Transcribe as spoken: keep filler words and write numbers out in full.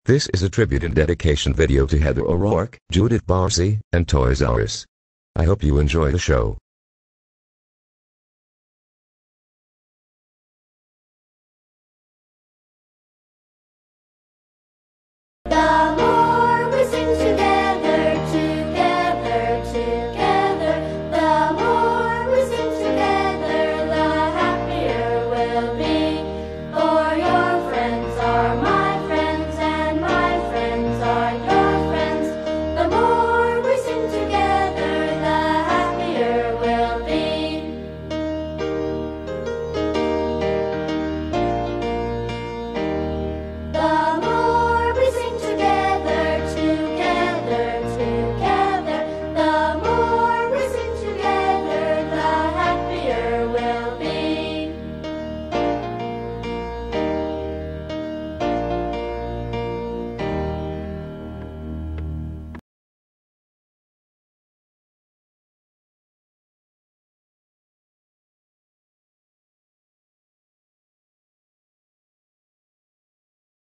This is a tribute and dedication video to Heather O'Rourke, Judith Barsi, and Toys R Us. I hope you enjoy the show.